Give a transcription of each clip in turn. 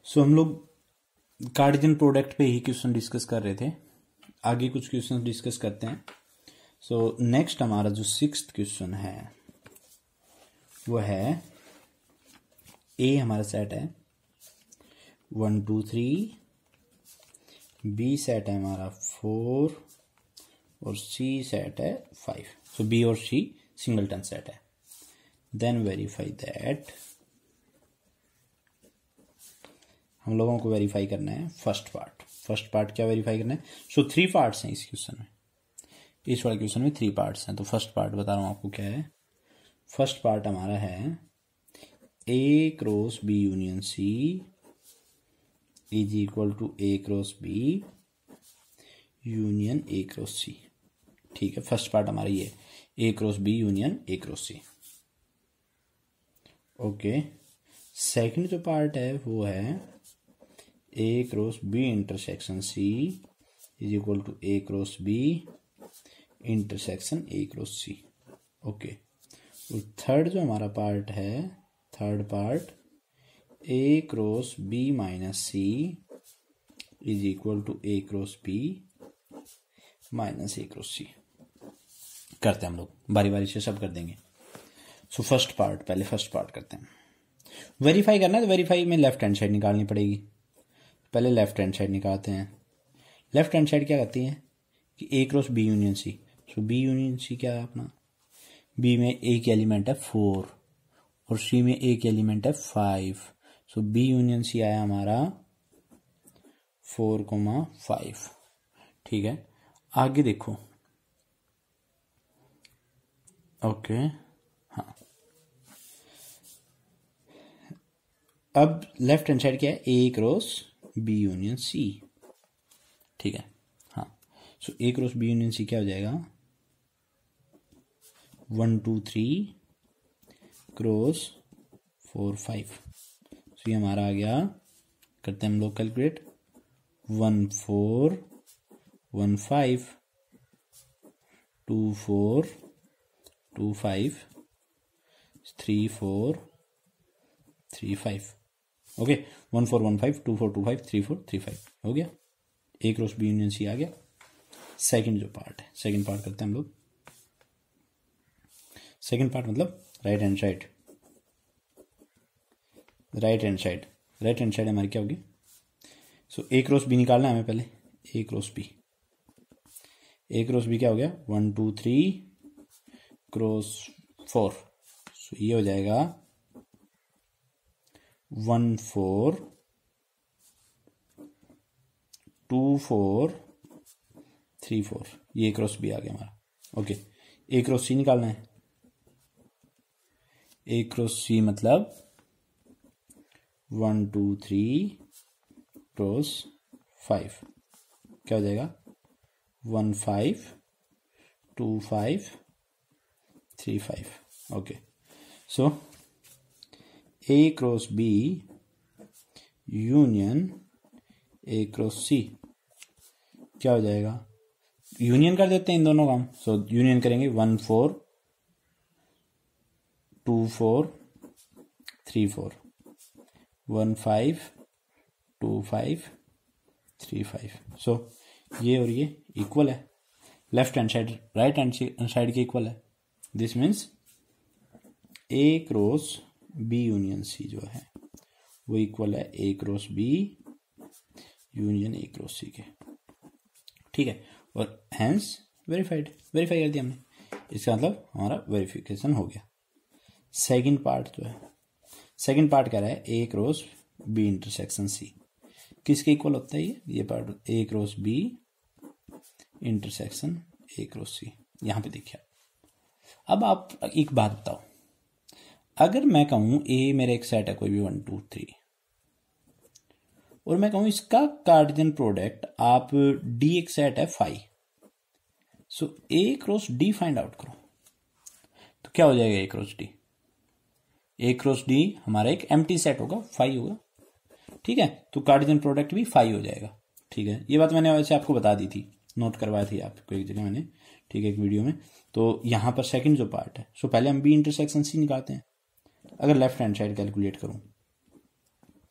सो हम लोग cardinal product पे ही क्वेश्चन डिस्कस कर रहे थे, आगे कुछ क्वेश्चन डिस्कस करते हैं। सो नेक्स्ट हमारा जो 6th क्वेश्चन है वो है ए हमारा सेट है 1 2 3, बी सेट है हमारा 4 और सी सेट है 5। सो बी और सी सिंगलटन सेट है। देन वेरीफाई दैट, हम लोगों को वेरीफाई करना है फर्स्ट पार्ट क्या वेरीफाई करना है। सो 3 पार्ट्स हैं इस क्वेश्चन में, इस वाले क्वेश्चन में 3 पार्ट्स हैं। तो फर्स्ट पार्ट बता रहा हूं आपको क्या है। फर्स्ट पार्ट हमारा है A cross B union C is equal to A cross B union A cross C. ठीक है, फर्स्ट पार्ट हमारा ये A cross B union A cross C. Okay, second जो पार्ट है वो है A cross B intersection C is equal to A cross B intersection A cross C. Okay, और third जो हमारा पार्ट है, third part A cross B minus C is equal to A cross B minus A cross C. करते हैं हम लोग बारी बारी से, सब कर देंगे। सो फर्स्ट पार्ट, पहले फर्स्ट पार्ट करते हैं। वेरीफाई करना है तो वेरीफाई में लेफ्ट हैंड साइड निकालनी पड़ेगी। पहले लेफ्ट हैंड साइड निकालते हैं। लेफ्ट हैंड साइड क्या कहती है कि A cross B union C. So B union C क्या है अपना, बी में एक एलिमेंट है 4 और सी में एक एलिमेंट है 5। सो बी यूनियन सी आया हमारा 4,5। ठीक है, आगे देखो। ओके, हाँ, अब लेफ्ट हैंड साइड क्या है, A cross B union C. ठीक है, हाँ। So A cross B union C क्या हो जाएगा, 1 2 3 क्रॉस 4 5। सो ये हमारा आ गया, करते हैं हम लोग कैलकुलेट, 1 4 1 5 2 4 2 5 3 4 3 5। ओके, 1 4 1 5 2 4 2 5 3 4 3 5 हो गया। A cross B union C आ गया। सेकंड जो पार्ट है, सेकंड पार्ट करते हैं हम लोग। सेकंड पार्ट मतलब right hand side, right hand side, right hand side हमारी क्या होगी। सो ए क्रॉस बी निकालना है हमें पहले। A cross B, A cross B क्या हो गया, 1 2 3 क्रॉस 4। सो ये हो जाएगा 1 4 2 4 3 4। ये क्रॉस बी आ गया हमारा। ओके, ए क्रॉस सी निकालना है। ए क्रॉस सी मतलब 1 2 3 क्रॉस 5 क्या हो जाएगा, 1 5 2 5 3 5। Okay, so A cross B union A cross C क्या हो जाएगा, यूनियन कर देते हैं इन दोनों का हम। सो यूनियन करेंगे 1 4 2 4 3 4, 1 5 2 5 3 5। सो ये और ये इक्वल है, left hand side right hand side के इक्वल है। This means A cross B union C जो है वो इक्वल है A cross B union A cross C के। ठीक है, और हैंस वेरीफाइड, वेरीफाई कर दिया हमने, इसका मतलब हमारा वेरिफिकेशन हो गया। सेकंड पार्ट जो है, सेकंड पार्ट कह रहा है A cross B intersection C, किसके इक्वल होता है ये part, A cross B intersection A cross C. यहां पे देखिए, अब आप एक बात बताओ, अगर मैं कहूं ए मेरा एक सेट है कोई भी 1 2 3 और मैं कहूं इसका कार्डिनल प्रोडक्ट आप डी एक सेट है 5। So A cross D find out करो, तो क्या हो जाएगा A cross D. A cross D हमारा एक एम्प्टी सेट होगा, 5 होगा। ठीक है, तो कार्डिनल प्रोडक्ट भी 5 हो जाएगा। ठीक है, ये बात मैंने वैसे आपको बता दी थी, नोट करवाई थी आपको एक जगह मैंने, ठीक है, एक वीडियो में। तो यहां पर सेकंड जो पार्ट है, सो पहले हम बी इंटरसेक्शन सी निकालते हैं। अगर लेफ्ट हैंड साइड कैलकुलेट करूं,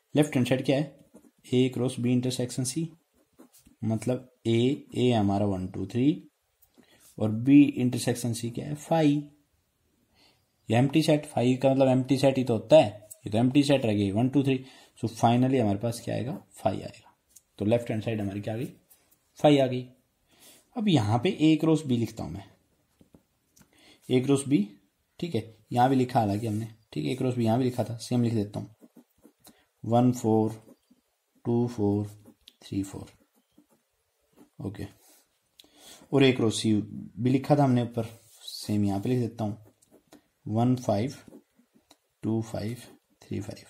लेफ्ट हैंड साइड क्या है, A cross B intersection C, मतलब ए हमारा 1 2 3 और बी इंटरसेक्शन सी क्या है 5। ये एम्प्टी सेट, 5 का मतलब एम्प्टी सेट ही तो होता है, ये तो एम्प्टी सेट रह गई 1 2 3। सो फाइनली हमारे पास क्या आएगा 5 आएगा। तो लेफ्ट हैंड साइड हमारी क्या आ गई 5 आ गई। अब यहाँ पे ए क्रॉस बी लिखता हूँ मैं, ए क्रॉस बी, ठीक है, यहाँ भी लिखा हालांकि हमने, ठीक है, ए क्रॉस बी यहाँ भी लिखा था, सेम लिख देता हूँ 1 4 2 4 3 4, ओके। और ए क्रॉस सी भी लिखा था हमने ऊपर, सेम यहाँ पे लिख देता हूँ 1 5 2 5 3 5।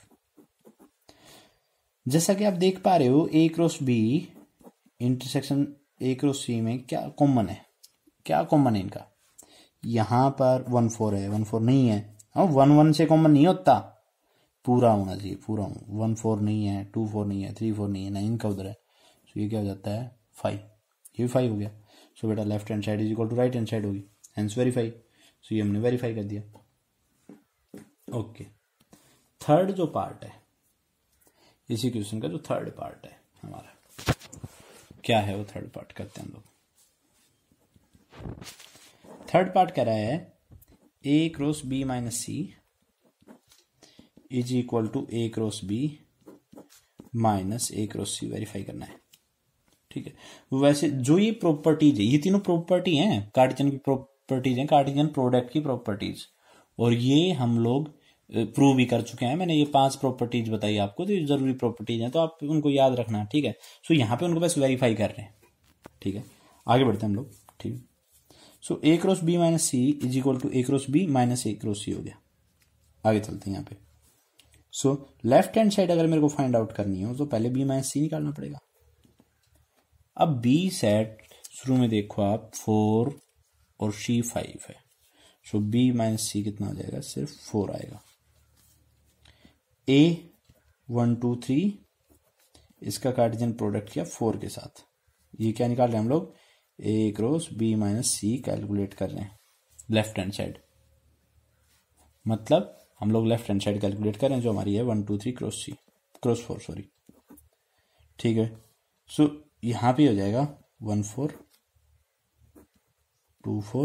जैसा कि आप देख पा रहे हो A cross B intersection A cross C में क्या कॉमन है, क्या कॉमन है इनका, यहाँ पर 1 4 है, 1 4 नहीं है, हाँ 1 1 से कॉमन नहीं होता, पूरा होना चाहिए, पूरा 1 4 नहीं है, 2 4 नहीं है, 3 4 नहीं है, 9 का उधर है। सो ये क्या हो जाता है 5, ये भी 5 हो गया। सो बेटा left hand side is equal to right hand side होगी, हेंस वेरीफाई। सो ये हमने वेरीफाई कर दिया, ओके। थर्ड जो पार्ट है इसी क्वेश्चन का, जो थर्ड पार्ट है हमारा, क्या है वो थर्ड पार्ट करते हैं हम लोग। थर्ड पार्ट कह रहा है A cross B minus C is equal to A cross B minus A cross C, verify करना है, ठीक है। वैसे जो ये प्रॉपर्टीज है, ये तीनों प्रॉपर्टी हैं, कार्टेशियन की प्रॉपर्टीज हैं, कार्टेशियन प्रोडक्ट की प्रॉपर्टीज, और ये हम लोग प्रूव भी कर चुके हैं। मैंने ये 5 प्रॉपर्टीज बताई आपको, तो ये जरूरी प्रॉपर्टीज हैं, तो आप उनको याद रखना, ठीक है। सो यहाँ पे उनको बस वेरीफाई कर रहे हैं, ठीक है। आगे बढ़ते हैं हम लोग, ठीक है। So A cross B minus C is equal to A cross B minus A cross C हो गया। आगे चलते हैं यहाँ पे। सो लेफ्ट हैंड साइड अगर मेरे को फाइंड आउट करनी हो तो पहले बी माइनस सी निकालना पड़ेगा। अब बी सेट शुरू में देखो आप 4 और सी 5 है, सो बी माइनस सी कितना आ जाएगा, सिर्फ 4 आएगा। ए 1 2 3 इसका कार्टेशियन प्रोडक्ट किया 4 के साथ, ये क्या निकाल रहे हैं हम लोग, A cross B minus C calculate कर रहे हैं लेफ्ट हैंड साइड, मतलब हम लोग लेफ्ट हैंड साइड कैलकुलेट कर रहे हैं जो हमारी है 1 2 3 क्रॉस सी क्रॉस 4 सॉरी, ठीक है। सो यहां पे हो जाएगा 1 4 2 4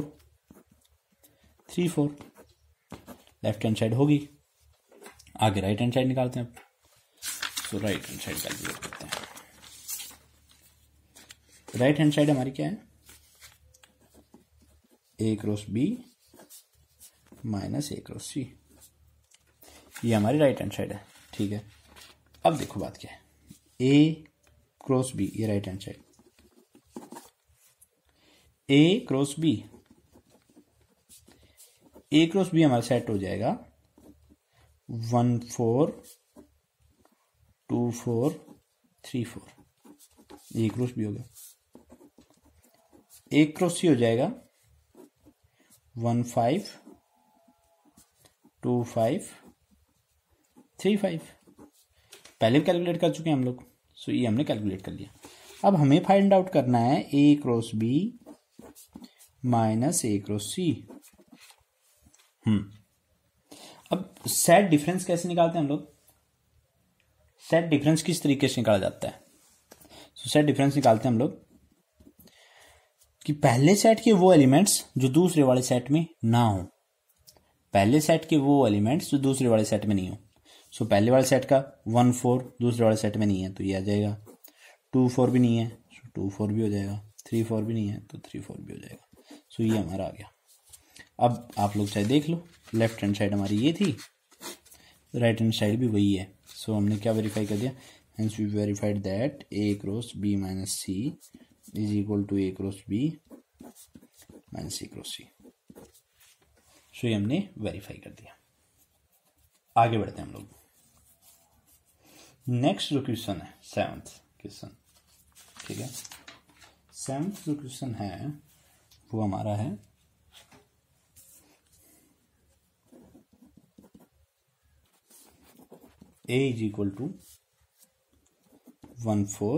3 4, लेफ्ट हैंड साइड होगी। आगे राइट हैंड साइड निकालते हैं। So right hand side calculate करते हैं। राइट हैंड साइड हमारी क्या है, A cross B minus A cross C, ये हमारी राइट हैंड साइड है, ठीक है। अब देखो बात क्या है, ए क्रॉस बी, ये right hand side, A cross B, A cross B हमारा सेट हो जाएगा 1 4 2 4 3 4, ए क्रॉस बी हो गया। ए क्रॉस सी हो जाएगा 1 5 2 5 3 5, पहले भी कैलकुलेट कर चुके हैं हम लोग, सो ये हमने कैलकुलेट कर लिया। अब हमें फाइंड आउट करना है A cross B minus A cross C. अब सेट डिफरेंस कैसे निकालते हैं हम लोग, सेट डिफरेंस किस तरीके से निकाला जाता है। सो सेट डिफरेंस निकालते हैं हम लोग कि पहले सेट के वो एलिमेंट्स जो दूसरे वाले सेट में ना हो, पहले सेट के वो एलिमेंट्स जो दूसरे वाले सेट में नहीं हो। सो पहले वाले सेट का 1 4 दूसरे वाले सेट में नहीं है तो ये आ जाएगा, 2 4 भी नहीं है सो 2 4 भी हो जाएगा, 3 4 भी नहीं है तो 3 4 भी हो जाएगा। सो ये हमारा आ गया। अब आप लोग चाहे देख लो, लेफ्ट हैंड साइड हमारी ये थी, राइट हैंड साइड भी वही है। सो हमने क्या वेरीफाई कर दिया, hence we verified that A cross B minus C is equal to A cross B minus C cross C. So ये हमने वेरीफाई कर दिया। आगे बढ़ते हैं हम लोग। नेक्स्ट जो क्वेश्चन है 7th क्वेश्चन, ठीक है। 7th जो क्वेश्चन है वो हमारा है a is equal to 1 4,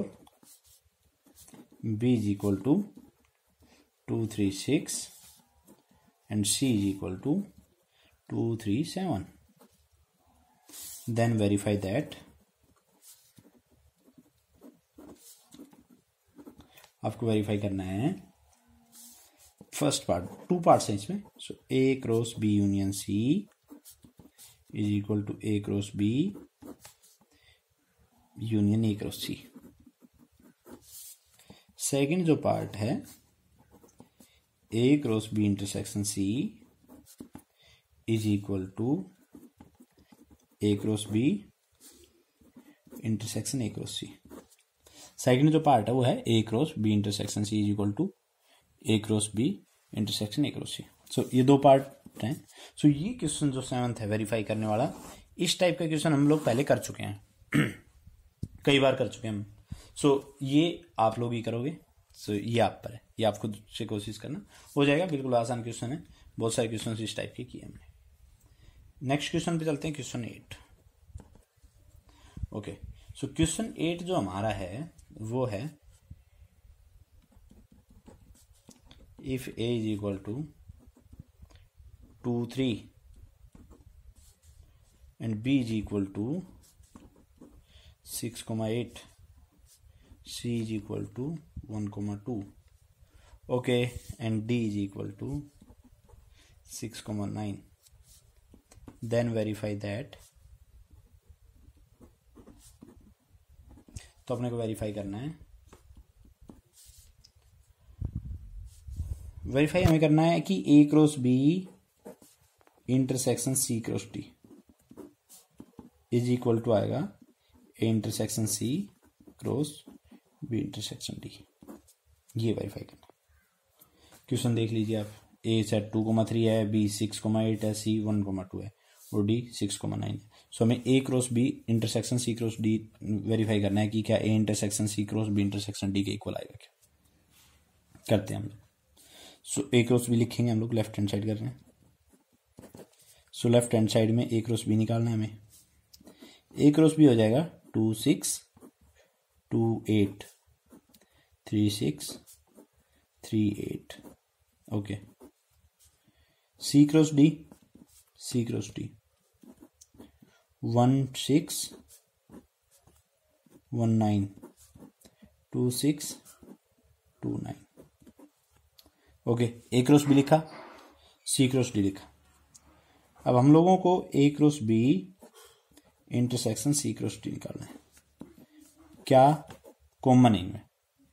b is equal to 2 3 6 and c is equal to 2 3 7. Then verify that आपको वेरीफाई करना है फर्स्ट पार्ट, 2 पार्ट्स हैं इसमें। So A cross B union C is equal to A cross B union A cross C. Second जो part है A cross B intersection C is equal to A cross B intersection A cross C. Second जो part है वो है A cross B intersection C is equal to A cross B intersection A cross C. So ये 2 part हैं। सो ये question जो 7th है verify करने वाला, इस टाइप का क्वेश्चन हम लोग पहले कर चुके हैं कई बार कर चुके हैं हम। सो ये आप लोग ही करोगे। सो ये आप पर है, ये आप खुद से कोशिश करना, हो जाएगा। बिल्कुल आसान क्वेश्चन है, बहुत सारे क्वेश्चन इस टाइप के किए हमने। नेक्स्ट क्वेश्चन पे चलते हैं, क्वेश्चन 8। ओके, सो क्वेश्चन 8 जो हमारा है वो है if A is equal to 2 3 and B is equal to 6,8, C is equal to 1,2, okay, and D is equal to 6,9. Then verify that. तो अपने को वेरीफाई करना है। वेरीफाई हमें करना है कि A cross B intersection C cross D is equal to आएगा A intersection C cross B intersection D. ये वेरीफाई करना। क्वेश्चन देख लीजिए आप, ए सेट 2,3 है, बी 6,8 है, सी 1,2 है और डी 6,9 है। सो हमें A cross B intersection C cross D verify करना है कि क्या A intersection C cross B intersection D के इक्वल आएगा क्या। करते हैं हम लोग। सो ए क्रॉस बी लिखेंगे हम लोग, लेफ्ट हैंड साइड कर रहे हैं। सो लेफ्ट हैंड साइड में ए क्रॉस बी निकालना है हमें। ए क्रॉस बी हो जाएगा 2 6 2 8 3 6 3 8, okay. C cross D 1 6 1 9 2 6 2 9, okay. A cross B लिखा, सी क्रॉस डी लिखा। अब हम लोगों को A cross B intersection C cross D निकालना है। क्या कॉमन है इनमें?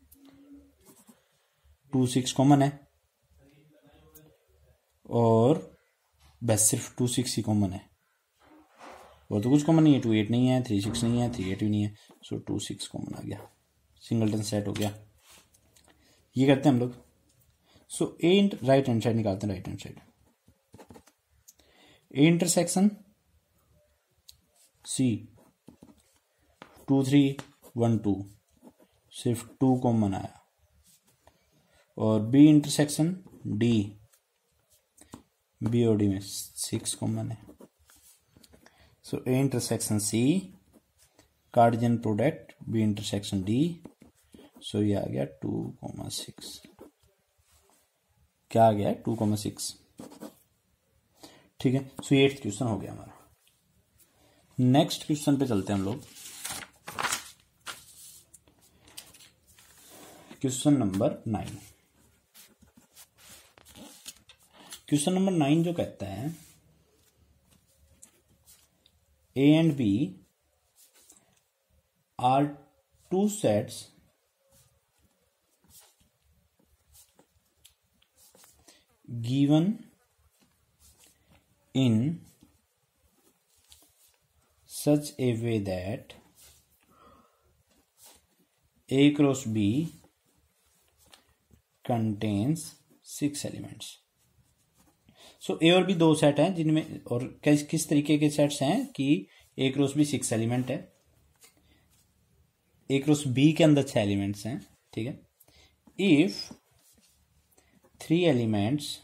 2 6 कॉमन है और बस सिर्फ 2 6 ही कॉमन है, और तो कुछ कॉमन नहीं है। 2 8 नहीं है, 3 6 नहीं है, 3 8 भी नहीं है। सो 2 6 कॉमन आ गया, सिंगलटन सेट हो गया। ये करते हैं हम लोग। So A right hand side निकालते हैं, right hand side. A intersection C 2 3 1 2, सिर्फ 2 कॉमन आया। और बी इंटरसेक्शन डी, बी और डी में 6 कॉमन है। So A intersection C cartesian product B intersection D, so ये आ गया 2,6। क्या आ गया है? 2,6, ठीक है। सो ये 8th क्वेश्चन हो गया हमारा। नेक्स्ट क्वेश्चन पे चलते हैं हम लोग। Question number 9। क्वेश्चन नंबर 9 जो कहता है A and B are 2 sets given in such a way that A cross B contains 6 elements. So A और बी 2 सेट हैं जिनमें, और किस तरीके के सेट्स हैं कि ए क्रॉस बी 6 एलिमेंट है, ए क्रॉस बी के अंदर 6 एलिमेंट्स हैं, ठीक है। If 3 elements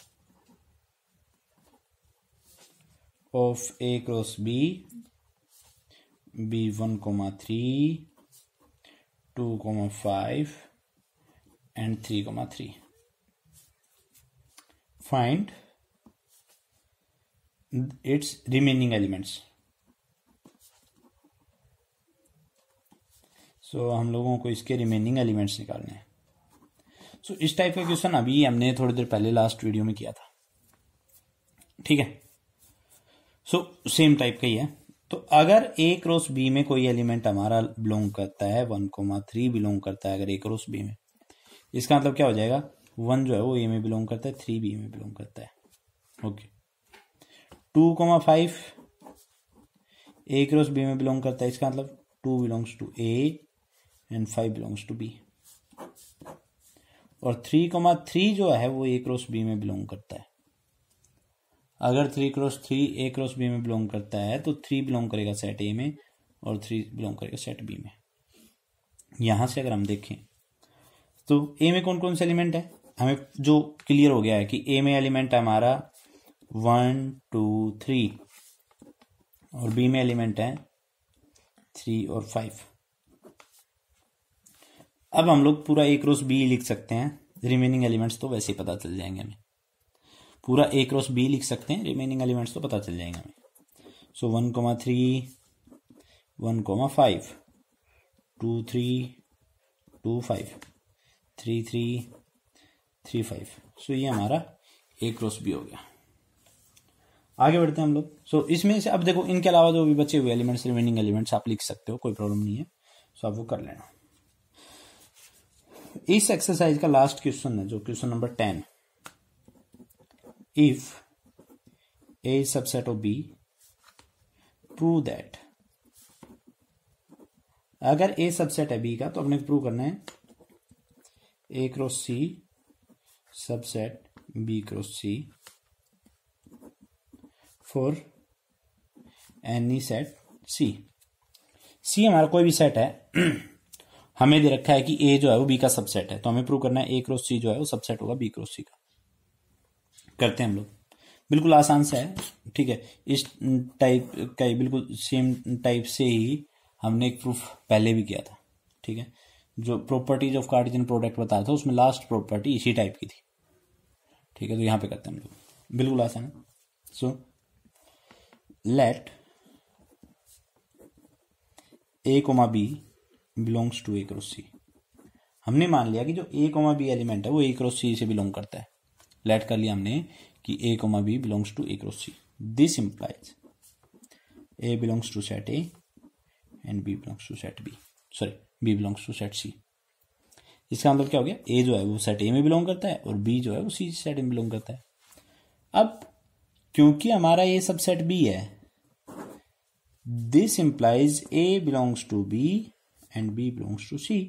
of A cross B B1,3, 2,5 and 3,3. Find its remaining elements. So हम लोगों को इसके रिमेनिंग एलिमेंट्स निकालने हैं। सो इस टाइप का क्वेश्चन अभी हमने थोड़ी देर पहले लास्ट वीडियो में किया था, ठीक है। सो सेम टाइप का ही है। तो अगर ए क्रॉस बी में कोई एलिमेंट हमारा बिलोंग करता है 1,3 बिलोंग करता है अगर ए क्रॉस बी में, इसका मतलब क्या हो जाएगा, 1 जो है वो ए में बिलोंग करता है, 3 बी में बिलोंग करता है, ओके। 2,5 ए क्रॉस बी में बिलोंग करता है, इसका मतलब 2 belongs to A and 5 belongs to B. और 3,3 जो है वो ए क्रॉस बी में बिलोंग करता है। अगर 3×3 ए क्रॉस बी में बिलोंग करता है तो 3 बिलोंग करेगा सेट ए में और 3 बिलोंग करेगा सेट बी में। यहां से अगर हम देखें तो ए में कौन कौन से एलिमेंट है, हमें जो क्लियर हो गया है कि ए में एलिमेंट है हमारा 1, 2, 3 और बी में एलिमेंट है 3 और 5। अब हम लोग पूरा ए क्रॉस बी लिख सकते हैं, रिमेनिंग एलिमेंट्स तो वैसे ही पता चल जाएंगे हमें। पूरा ए क्रॉस बी लिख सकते हैं, रिमेनिंग एलिमेंट्स तो पता चल जाएंगे हमें। सो 1,3, 1,5, 2, 3, 2, 5, 3, 3, 3, 5। सो ये हमारा ए क्रॉस बी हो गया। आगे बढ़ते हैं हम लोग। सो इसमें से अब देखो इनके अलावा जो भी बचे हुए एलिमेंट्स, रिमेनिंग एलिमेंट्स आप लिख सकते हो, कोई प्रॉब्लम नहीं है। सो आप वो कर लेना। इस एक्सरसाइज का लास्ट क्वेश्चन है जो question number 10। If A is subset of B, prove that। अगर A सबसेट है B का तो अपने प्रूव करना है A cross C subset B cross C for any set C। C हमारा कोई भी सेट है हमें दे रखा है कि A जो है वो B का सबसेट है, तो हमें प्रूव करना है A क्रॉस C जो है वो सबसेट होगा B क्रॉस C का। करते हैं हम लोग, बिल्कुल आसान सा है, ठीक है। इस टाइप का बिल्कुल सेम टाइप से ही हमने एक प्रूफ पहले भी किया था, ठीक है। जो प्रॉपर्टीज ऑफ कार्टेशियन प्रोडक्ट बताया था उसमें लास्ट प्रॉपर्टी इसी टाइप की थी, ठीक है। तो यहां पे करते हैं हम लोग, बिल्कुल आसान है। So let A comma B belongs to A cross C. हमने मान लिया कि जो ए कोमा बी एलिमेंट है वो ए क्रॉस सी से बिलोंग करता है। लेट कर लिया हमने कि A comma B belongs to A cross C. This implies A belongs to set A and B belongs to set B, sorry B belongs to set C. इसका मतलब क्या हो गया, ए जो है वो सेट ए में बिलोंग करता है और बी जो है वो सी सेट में बिलोंग करता है। अब क्योंकि हमारा ए सबसेट बी है, this implies A belongs to B and B belongs to C.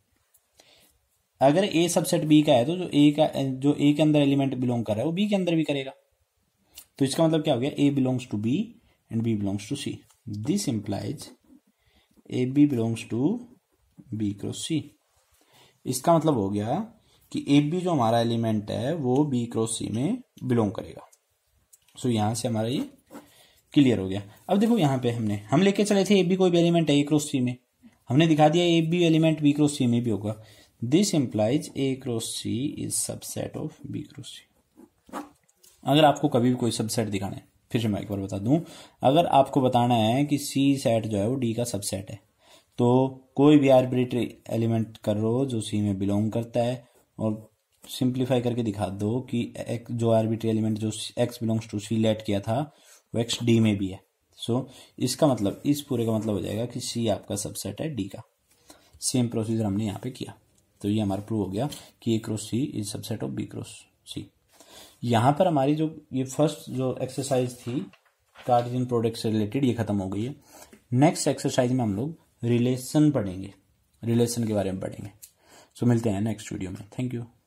अगर ए सबसेट बी का है तो जो ए के अंदर एलिमेंट बिलोंग कर रहा है वो बी के अंदर भी करेगा। तो इसका मतलब क्या हो गया, A belongs to B and B belongs to C. This implies A B belongs to B cross C. इसका मतलब हो गया कि ए बी जो हमारा एलिमेंट है वो बी क्रॉस सी में बिलोंग करेगा। सो यहां से हमारा ये क्लियर हो गया। अब देखो यहां पे हम लेके चले थे ए बी कोई भी एलिमेंट है ए क्रॉस सी में, हमने दिखा दिया A B element B cross C में भी होगा। This implies A cross C is subset of B cross C. अगर आपको कभी भी कोई सबसेट दिखाना है, फिर से मैं एक बार बता दूं, अगर आपको बताना है कि सी सेट जो है वो डी का सबसेट है तो कोई भी आर्बिट्री एलिमेंट करो जो सी में बिलोंग करता है और सिंप्लीफाई करके दिखा दो कि जो आर्बिट्री एलिमेंट जो X belongs to C let किया था वो एक्स डी में भी है। सो इसका मतलब, इस पूरे का मतलब हो जाएगा कि सी आपका सबसेट है डी का। सेम प्रोसीजर हमने यहाँ पे किया, तो ये हमारा प्रूव हो गया कि A cross C is subset of B cross C. यहां पर हमारी जो ये फर्स्ट जो एक्सरसाइज थी कार्टेशियन प्रोडक्ट से रिलेटेड ये खत्म हो गई है। नेक्स्ट एक्सरसाइज में हम लोग रिलेशन पढ़ेंगे, रिलेशन के बारे में पढ़ेंगे। सो मिलते हैं नेक्स्ट वीडियो में। Thank you.